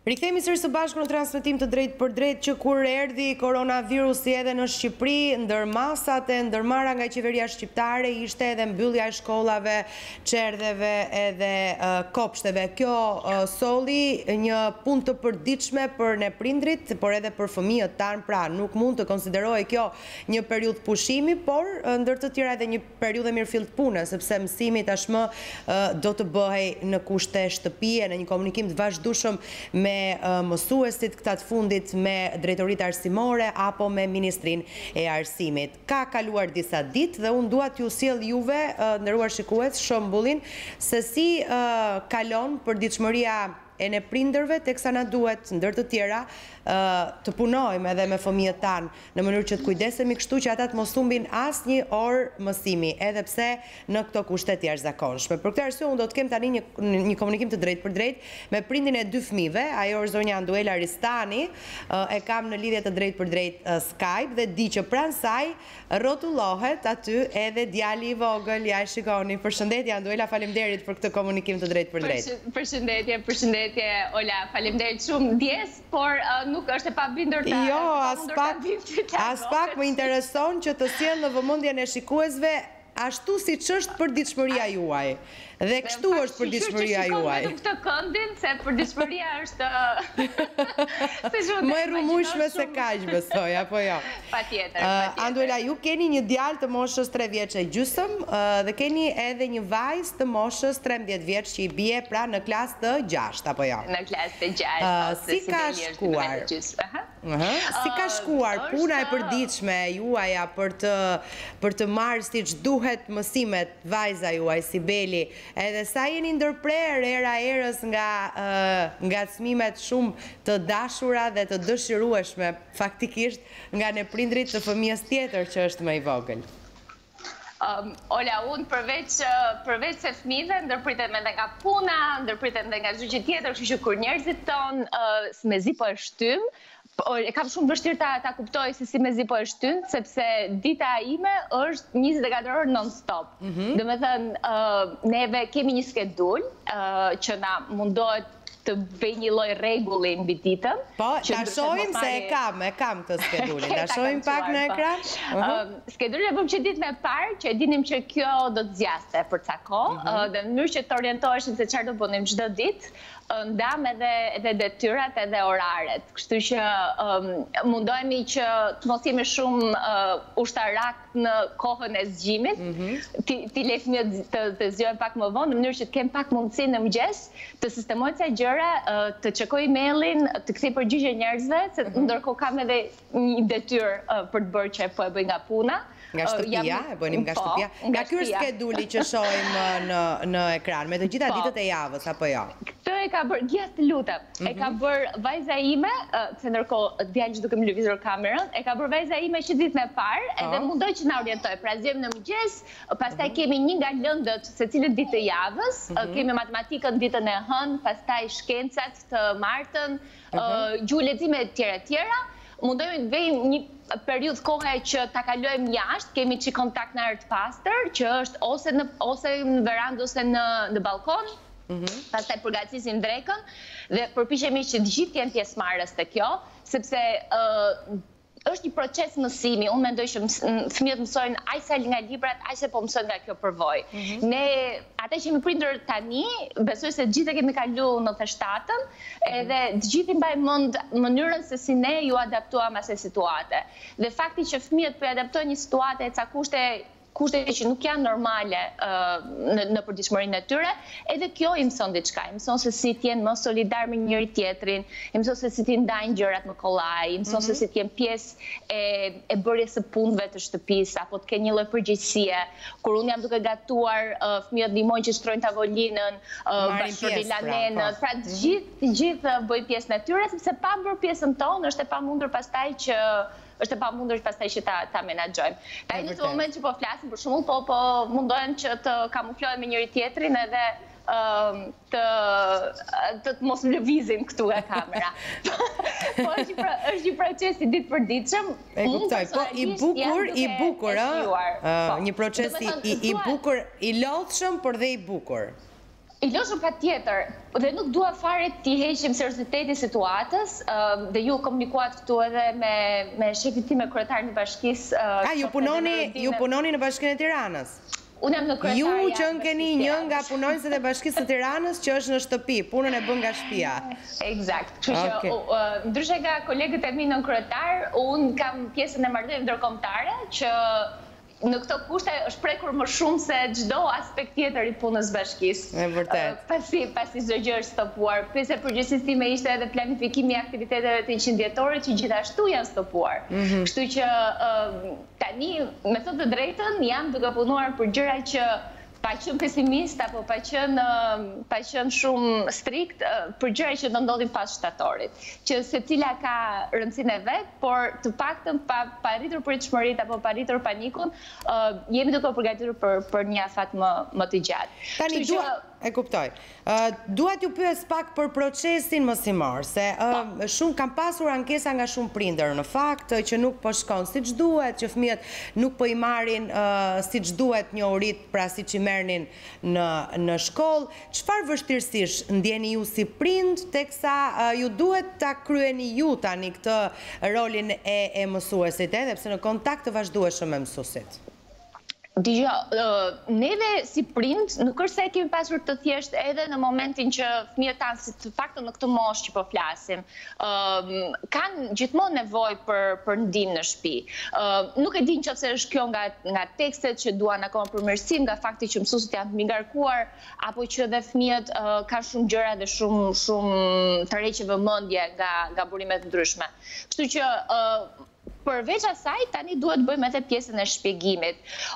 Rikthehemi sërish së bashku në transmetim të drejtë për drejtë që kur erdhi koronavirusi edhe në Shqipëri, ndër masat e ndërmarra nga qeveria shqiptare ishte edhe mbyllja e shkollave, çerdheve edhe kopshteve. Kjo solli një punë të përditshme për ne prindrit, por edhe për fëmijët tanë, pra nuk mund të konsiderohej kjo një periudhë pushimi, por ndër të tjera edhe një periudhë mirëfillt pune, sepse mësimi tashmë do të bëhej në kushte shtëpie, në një komunikim të vazhdueshëm me mësuesit këtat fundit, me drejtoritë arsimore apo me Ministrinë e Arsimit. Ka kaluar disa ditë dhe unë dua t'ju sjell juve, nderuar shikues, shembullin se si kalon përditshmëria e ne prindërve, teksa na duhet ndër të tjera të punojmë edhe me fëmijët tanë në mënyrë që të kujdesemi kështu që ata të mos humbin asnjë orë mësimi, edhe pse në këto kushte të jashtëzakonshme. Për këtë arsye unë do të kem tani një komunikim të drejtë për drejtë me prindin e dy fëmijëve, ajo është zonja Anduela Ristani, e kam në lidhje të drejtë për drejtë Skype dhe di që pranë saj rrotullohet aty edhe djali i vogël, ja e shikoni. Përshëndetje Anduela, faleminderit për këtë komunikim të drejtë për drejtë. Përshëndetje Ola, faleminderit shumë. Ndjes, por nuk është e pabindur ta. Jo, as pak më intereson që të sjell në vëmendjen e shikuesve ashtu siç është përditshmëria juaj. Dhe kështu është përditshmëria juaj. Nuk të këndin, se përditshmëria është më e rrëmueshme se kaq, besoj, apo jo? Patjetër. Anduela, ju keni një djalë të moshës 3 vjeç e gjysëm dhe keni edhe një vajzë të moshës 13 vjeç që i bie pra në klasë të 6, apo jo? Në klasë të 6. Si ka shkuar? Si ka shkuar puna e përditshme juaja për të marrë siç duhet mësimet vajza juaj Sibeli? Edhe sa jeni ndërprer era erës nga çmimet shumë të dashura dhe të dëshirueshme faktikisht nga ne prindrit të fëmijës tjetër që është më i vogël. Ola, unë përveç se fëmijëve ndërpritet edhe nga puna, ndërpritet edhe nga çdo gjë tjetër, kështu që kur njerëzit tonë mezi po e shtym, e kam shumë vështirë ta kuptoj se si mezi po e shtyn, sepse dita ime është 24 orë non-stop. Domethënë, neve kemi një skedul që na mundohet të bëj një lloj rregulli mbi ditën. Po, ta shohim se e kam këtë skedulin. Ta shohim pak në ekran. Skedulin e bëm që ditën e parë, që e dinim që kjo do të zgjaste për ca kohë, dhe në mënyrë që të orientoheshim se çfarë do bënim çdo ditë, ndam edhe detyrat edhe oraret. Kështu që mundohemi që të mos jemi shumë ushtarak në kohën e zgjimit, ti le fëmijët të zgjohen pak më vonë, në mënyrë që të kem pak mundësi në mëngjes të sistemoj ca gjëra, të çekoj emailin, të kthej përgjigje njerëzve, se ndërkohë kam edhe një detyrë për të bërë që po e bëj nga puna. Nga shtëpia, e bënim nga shtëpia. Nga ky është skeduli që shohim në ekran, me të gjitha ditët e javës, apo jo? Këtë e ka bërë, gjatë të lutem, e ka bërë vajza ime, se ndërkohë djalë që duke më lëvizur kamerën, e ka bërë vajza ime që ditën e parë, edhe mundoj që na orientoj. Pra zgjem në mëngjes, pastaj kemi një nga lëndët secilën ditë të javës, kemi matematikën ditën e hënë, pastaj shkencat të martën, gjuhë lexime e tjera. Mundojmë të vejmë një periudhë kohe që ta kalojmë jashtë, kemi çik kontakt në ajër të pastër, që është ose në verandë ose në balkon, pastaj përgatisim drekën dhe përpiqemi që të gjithë jenë pjesëmarrës te kjo, sepse është një proces mësimi. Unë mendoj që fëmijët mësojnë aq sa nga librat, aq sa po mësojnë nga kjo përvojë. Ne, ata që jemi prindër tani, besoj se të gjithë kemi kaluar 97-ën, edhe të gjithë mbajmë mend mënyrën se si ne ju adaptuam asaj situate. Dhe fakti që fëmijët po adaptojnë një situate e ca kushte që nuk janë normale në përditshmërinë e tyre, edhe kjo i mëson diçka. I mëson se si t'jenë më solidar me njëri tjetrin, i mëson se si t'i ndajnë gjërat më kollaj, i mëson se si t'jenë pjesë e bërjes së punëve të shtëpisë, apo të kenë një lloj përgjegjësie. Kur unë jam duke gatuar, fëmijët ndihmojnë që shtrojnë tavolinën, bashkëri lanenët, pra të gjithë bëjnë pjesën e tyre, sepse pa bërë pjesën tonë është e pamundur pastaj që ta menaxhojmë. Tani në këtë moment që po flasim për shembull, po mundohen që të kamuflohen me njëri tjetrin edhe të mos lëvizim këtu nga kamera. Po është një proces i ditëpërditshëm. E kuptoj, po i bukur, një proces i bukur, i lodhshëm, por dhe i bukur. I loshëm pa tjetër, dhe nuk dua fare t'i heqim seriozitetin situatës, dhe ju komunikuat këtu edhe me shefin tim e kryetarin e bashkisë. Ju punoni në Bashkinë e Tiranës? Unë jam në kryetaria. Ju që keni një nga punonjësit e Bashkisë së Tiranës që është në shtëpi, punën e bën nga shtëpia. Eksakt. Kështu që ndryshe nga kolegët e mi në kryetar, unë kam pjesën e marrëdhënieve ndërkombëtare që në këto kushte është prekur më shumë se çdo aspekt tjetër i punës bashkisë. E vërtet. Pasi çdo gjë është stopuar. Pjesë e përgjegjësisë time ishte edhe planifikimi i aktiviteteve të 100 vjetorit që gjithashtu janë stopuar. Kështu që tani, me thënë të drejtën, jam duke punuar për gjëra që pa qenë pesimist apo pa qenë shumë strikt për gjëra që do ndodhin pas shtatorit, që secila ka rëndësinë e vet, por të paktën pa arritur pritshmëritë apo pa arritur panikun, jemi duke u përgatitur për një afat më të gjatë. Tani e kuptoj. Dua t'ju pyes pak për procesin mësimor, se shumë kam pasur ankesa nga shumë prindër në fakt që nuk po shkon siç duhet, që fëmijët nuk po i marrin siç duhet njohurit, pra siç i merrnin në shkollë. Çfarë vështirësish ndjeni ju si prind, teksa ju duhet ta kryeni ju tani këtë rolin e mësuesit, edhe pse në kontakt të vazhdueshëm me mësuesit? Neve si prind, nuk është se kemi pasur të thjesht edhe në momentin që fëmijët tanë, si të faktën në këtë moshë që po flasim, kanë gjithmonë nevojë për ndihmë në shtëpi. Nuk e di nëse është kjo nga tekstet që duan akoma përmirësim, nga fakti që mësuesit janë të migarkuar, apo që edhe fëmijët kanë shumë gjëra dhe shumë të rreqe vëmendje nga burimet ndryshme. Kështu që përveç asaj, tani duhet bëjmë edhe pjesën e shpjegimit.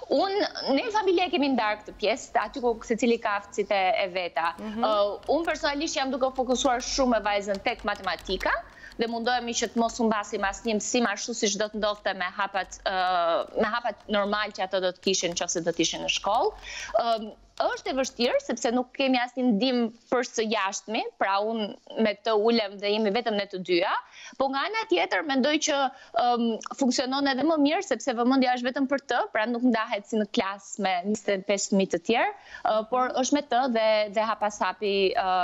Ne familje kemi ndarë këtë pjesë, aty ku secili ka aftësitë e veta. Unë personalisht jam duke fokusuar shumë me vajzën tek matematika, dhe mundohemi që të mos humbasim asnjë mësim ashtu siç do të ndodhte me hapat normal që ato do të kishin nëse do të ishin në shkollë. Është e vështirë sepse nuk kemi asnjë ndihmë për së jashtëmi, pra unë me të ulem dhe jemi vetëm ne të dyja, po nga ana tjetër mendoj që funksionon edhe më mirë sepse vëmendja është vetëm për të, pra nuk ndahet si në klasë me 25 fëmijë të tjerë, por është me të dhe hapas hapi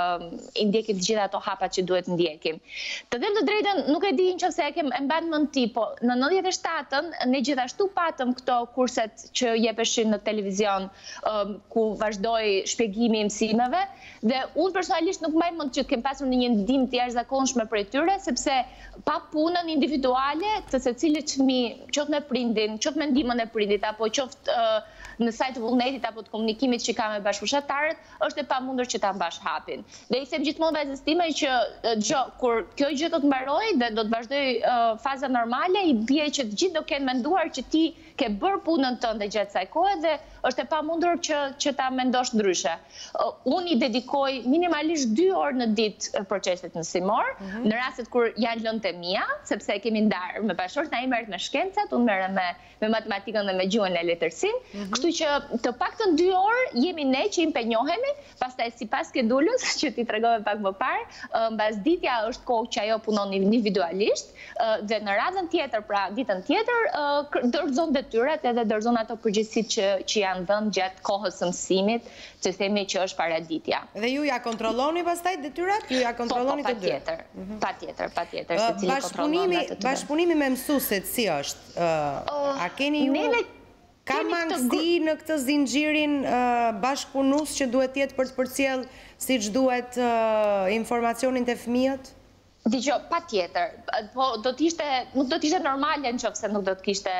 i ndjekim të gjitha ato hapat që duhet ndjekim. Të them të drejtën, nuk e di nëse e mban mend ti, po në 97-ën ne gjithashtu patëm këto kurset që jepeshin në televizion ku vazhdoi shpjegimi i mësimeve, dhe unë personalisht nuk mbaj mend që kem pasur një ndihmë të jashtëzakonshme prej tyre, sepse pa punën individuale të secilit fëmijë, qoftë me prindin, qoftë me ndihmën e prindit, apo qoftë në sajt të vullnetit apo të komunikimit që ka me bashkëfushatarët, është e pamundur që ta mbash hapin. Dhe i them gjithmonë vajzës time që kur kjo gjë do të mbarojë dhe do të vazhdoj faza normale, i bie që të gjithë do kenë menduar që ti ke bërë punën tënde gjatë kësaj kohe dhe është e pamundur që ta mendosh ndryshe. Unë i dedikoj minimalisht 2 orë në ditë procesit mësimor, në rastet kur janë lënë të mia, sepse kemi ndarë me bashkëshorten, ai merret me shkencat, unë merrem me matematikën dhe me gjuhën e letërsinë. Kështu që të paktën 2 orë jemi ne që impenjohemi, pastaj sipas skedulës që ti tregove pak më parë, mbasditja është kohë që ajo punon individualisht dhe në radhën tjetër, pra ditën tjetër, dorëzon detyrat edhe dorëzon ato përgjegjësitë që janë dhënë gjatë kohës së mësimit, që themi që është paraditja. Dhe ju ja kontrolloni pastaj detyrat? Ju ja kontrolloni të dy? Patjetër, secili kontrollon ato të dy. Bashkëpunimi me mësuesit si është? A keni ju ka mangësi në këtë zinxhirin bashkëpunues që duhet jetë për të përcjell siç duhet informacionin te fëmijët? Dgjoj, patjetër, po nuk do të ishte normale nëse nuk do të kishte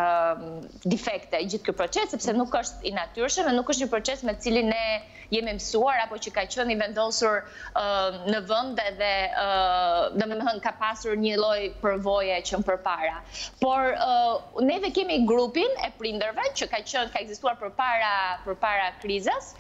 defekte gjithë ky proces, sepse nuk është i natyrshëm dhe nuk është një proces me cilin ne jemi mësuar apo që ka qenë i vendosur në vend edhe domethënë ka pasur një lloj përvoje që më përpara. Por neve kemi grupin e prindërve që ka ekzistuar përpara krizës,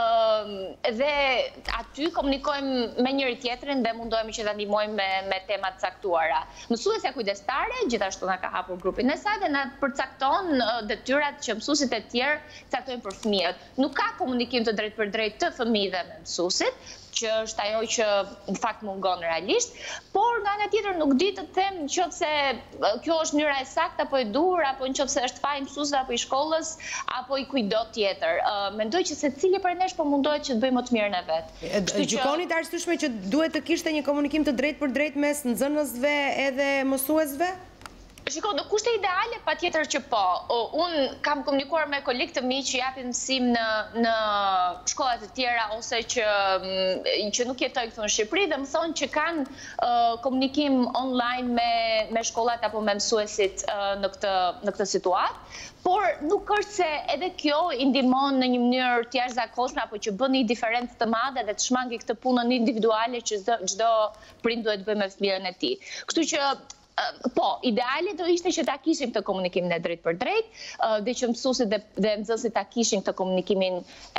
dhe aty komunikojmë me njëri tjetrin dhe mundohemi që ta ndihmojmë me tema të caktuara. Mësuesja kujdestare gjithashtu na ka hapur grupin e saj dhe na përcakton detyrat që mësuesit e tjerë caktojnë për fëmijët. Nuk ka komunikim të drejtë për drejtë të fëmijëve me mësuesit, që është ajo që në fakt mungon realisht, por nga ana tjetër nuk di të them nëse kjo është mënyra e saktë apo e dur, apo nëse është faji i mësuesve apo i shkollës, apo i kujdo tjetër. Mendoj që secili prej nesh po mundohet që të bëjmë më të mirën e vet. Gjykoni të arsyeshme që duhet të kishte një komunikim të drejtë për drejtë mes nxënësve edhe mësuesve? Shiko, në kushte ideale, pa tjetër që po. Unë kam komunikuar me kolegë të mi që japin mësim në shkollat e tjera, ose që nuk jetoj këtu në Shqipëri, dhe më thonë që kanë komunikim online me shkollat apo me mësuesit në këtë situatë. Por nuk është se edhe kjo i ndihmon në një mënyrë të jashtëzakonshme apo që bën një diferencë të madhe dhe të shmangi këtë punën individuale që çdo prind duhet të bëjë me fëmijën e tij. Kështu që po, ideale do ishte që ta kishim këtë komunikimin e drejt për drejt, dhe që mësuesit dhe nxënësit ta kishin këtë komunikimin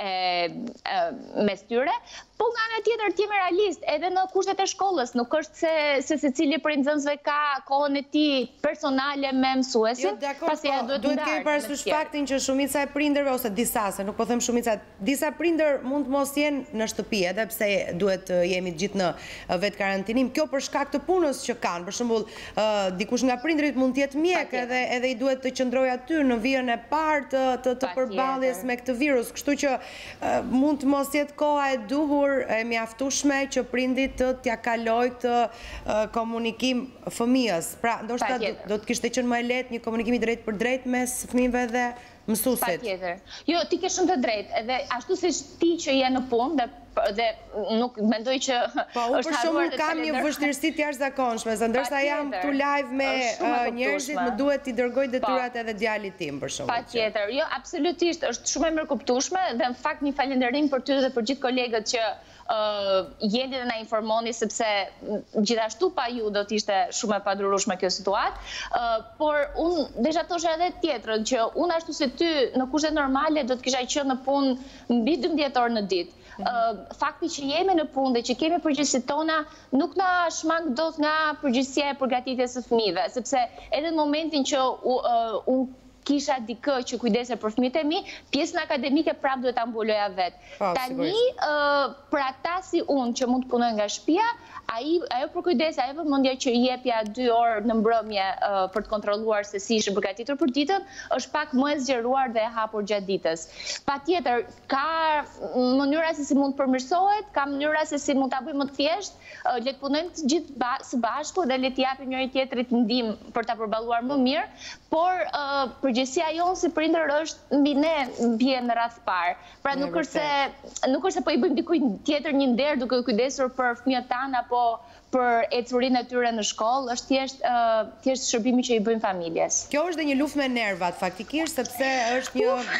mes tyre. Po nga ana tjetër të jemi realist, edhe në kushtet e shkollës, nuk është se secili prej nxënësve ka kohën e tij personale me mësuesin, pasi duhet të kemi parasysh faktin që shumica e prindërve, ose disa, se nuk po them shumica, disa prindër mund të mos jenë në shtëpi, edhe pse duhet jemi gjithë në vetë karantinim. Kjo për shkak të punës që kanë, për shembull, dikush nga prindrit mund të jetë mjek edhe i duhet të qëndrojë aty në vijën e parë të përballjes me këtë virus, kështu që mund të mos jetë koha e duhur e mjaftueshme që prindit t'ja kaloj këtë komunikim fëmijës. Pra, ndoshta do të kishte qenë më e lehtë një komunikim i drejtë për drejtë mes fëmijëve dhe mësuesit. Patjetër. Jo, ti ke shumë të drejtë, edhe ashtu siç ti që je në punë dhe nuk mendoj që po, unë për shembull kam një vështirësi të jashtëzakonshme, se ndërsa jam këtu live me njerëzit, më duhet t'i dërgoj detyrat edhe djalit tim për shembull. Patjetër. Jo, absolutisht, është shumë e mirëkuptueshme dhe në fakt një falënderim për ty dhe për gjithë kolegët që jeni dhe na informoni, sepse gjithashtu pa ju do t'ishte shumë e padurueshme kjo situatë, por unë desha thosha edhe tjetrën që unë ashtu si ty në kushte normale do të kisha qenë në punë mbi 12 orë në ditë. Fakti që jemi në punë dhe që kemi përgjegjësitë tona nuk na shmang dot nga përgjegjësia e përgatitjes së fëmijëve, sepse edhe në momentin që unë kisha dikë që kujdese për fëmijët e mi, pjesën akademike prapë duhet ta mbuloja vetë. Tani, për ata si unë që mund të punoj nga shtëpia, ajo përkujdesja, ajo vëmendja që i jepja 2 orë në mbrëmje për të kontrolluar se si ishte përgatitur për ditën, është pak më e zgjeruar dhe e hapur gjatë ditës. Patjetër, ka mënyra se si mund të përmirësohet, ka mënyra se si mund ta bëjmë më të thjeshtë, le të punojmë të gjithë së bashku dhe le të japim njëri tjetrit ndihmë për ta përballuar më mirë, por përgjegjësia jonë si prindër është mbi ne, bie në radh parë. Pra nuk është se po i bëjmë dikujt tjetër një nder duke u kujdesur për fëmijët tanë apo për ecurinë e tyre në shkollë, është thjesht shërbimi që i bëjmë familjes. Kjo është dhe një luftë me nervat faktikisht, sepse është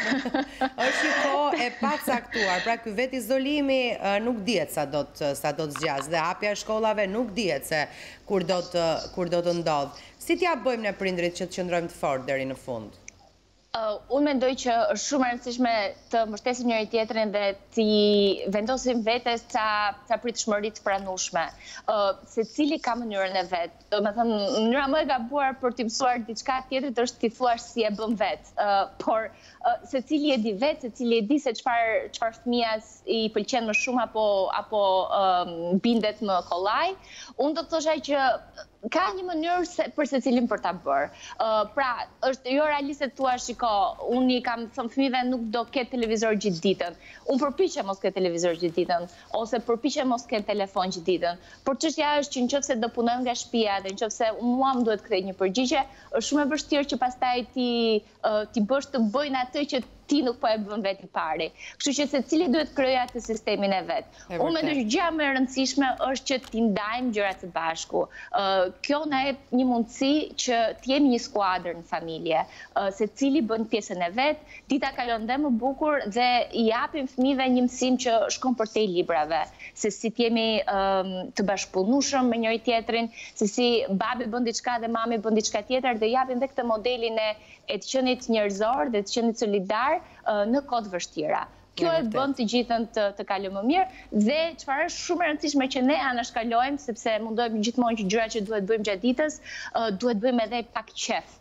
një kohë e pacaktuar. Pra ky vetë izolimi nuk dihet sa do të zgjas dhe hapja e shkollave nuk dihet se kur do të ndodh. Si t'ja bëjmë ne prindrit që të qëndrojmë të fortë deri në fund? Unë mendoj që është shumë e rëndësishme të mbështesim njëri tjetrin dhe t'i vendosim vetes ca pritshmëri të pranueshme. Secili ka mënyrën e vet. Domethënë, mënyra më e gabuar për t'i mësuar diçka tjetrit është t'i thuash si e bën vet. Por secili e di vet, secili e di se çfarë fëmijas i pëlqen më shumë apo bindet më kollaj. Unë do të thosha që ka një mënyrë për secilin për ta bërë. Pra, është jo realiste thua, shiko, unë i kam thënë fëmijëve nuk do ketë televizor gjithë ditën. Unë përpiqem mos ketë televizor gjithë ditën, ose përpiqem mos ketë telefon gjithë ditën. Por çështja është që nëse do punojmë nga shtëpia dhe nëse mua më duhet kthej një përgjigje, është shumë e vështirë që pastaj ti bësh të bëjnë atë që ti nuk po e bën vetë i pari. Kështu që secili duhet krojë atë sistemin e vet. Unë mendoj që gjëja më e rëndësishme është që t'i ndajmë gjërat së bashku. Kjo na jep një mundësi që të jemi një skuadër në familje. Secili bën pjesën e vet, dita kalon dhe më bukur dhe i japim fëmijëve një mësim që shkon përtej librave, se si të jemi të bashkëpunueshëm me njëri tjetrin, se si babi bën diçka dhe mami bën diçka tjetër, dhe japim dhe këtë modelin e të qenit njerëzor dhe të qenit solidar në kohë të vështira. Kjo e bën të gjithën të kalojmë më mirë dhe çfarë është shumë e rëndësishme që ne anashkalojmë, sepse mundohemi gjithmonë që gjërat që duhet bëjmë gjatë ditës, duhet bëjmë edhe pak qef.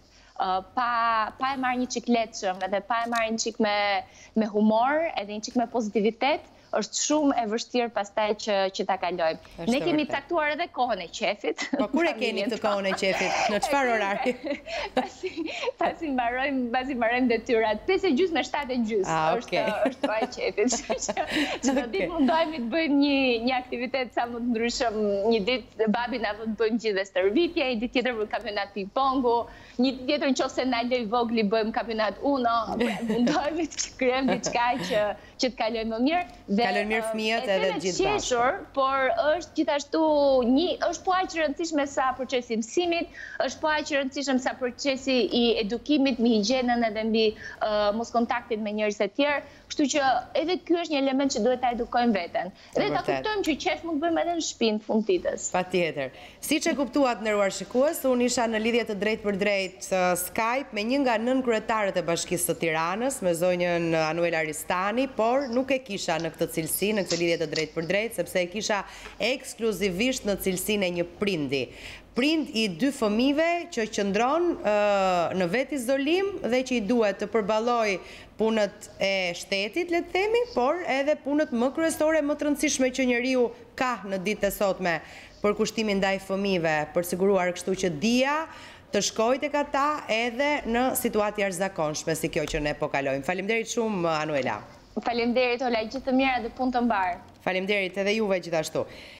Pa e marrë një çik lehtëshëm, edhe pa e marrë një çik me humor, edhe një çik me pozitivitet, është shumë e vështirë pastaj që ta kalojmë. Ne kemi caktuar edhe kohën e qefit. Po kur e keni këtë kohën e qefit? Në çfarë orari? Pasi mbarojmë detyrat. 5:30 me 7:30 është ora e qefit. Çdo ditë mundohemi të bëjmë një aktivitet sa më të ndryshëm. Një ditë babi na vën të bëjmë gjithë stërvitje, një ditë tjetër bëjmë kampionat ping-pongu, një ditë tjetër nëse na lej vogli bëjmë kampionat Uno. Mundohemi të krijojmë diçka që të kalojmë më mirë. Kalojnë mirë fëmijët edhe gjithë bashkë. Por është gjithashtu është po aq e rëndësishme sa procesi i mësimit, është po aq e rëndësishme sa procesi i edukimit mbi higjienën edhe mbi mos kontaktin me njerëz të tjerë. Kështu që edhe ky është një element që duhet ta edukojmë veten. Dhe ta kuptojmë që qef mund të bëjmë edhe në shtëpi në fund ditës. Patjetër. Siç e kuptuat nderuar shikues, unë isha në lidhje të drejtë për drejtë Skype me një nga nënkryetarët e Bashkisë së Tiranës, me zonjën Anuela Ristani, por nuk e kisha në këtë cilësi, në këtë lidhje të drejtë për drejtë, sepse e kisha ekskluzivisht në cilësinë e një prindi. Prind i 2 fëmijëve që qëndron në vetë izolim dhe që i duhet të përballoj punët e shtetit, le të themi, por edhe punët më kryesore, më të rëndësishme që njeriu ka në ditët e sotme për kushtimin ndaj fëmijëve, për siguruar kështu që dia të shkojë tek ata edhe në situatë jashtëzakonshme si kjo që ne po kalojmë. Faleminderit shumë Anuela. Faleminderit Ola, gjithë të mira dhe punë të mbar. Faleminderit edhe juve gjithashtu.